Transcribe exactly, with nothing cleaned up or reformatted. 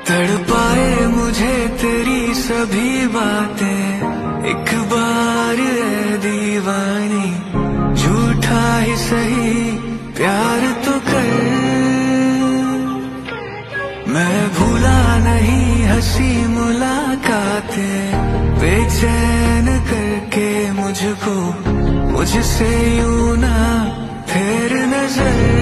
तड़पाए मुझे तेरी सभी बातें, एक बार ऐ दीवानी झूठा ही सही प्यार तो कर। मैं भूला नहीं हंसी मुलाकातें, बेचैन करके मुझको मुझसे यूं ना फेर नजर।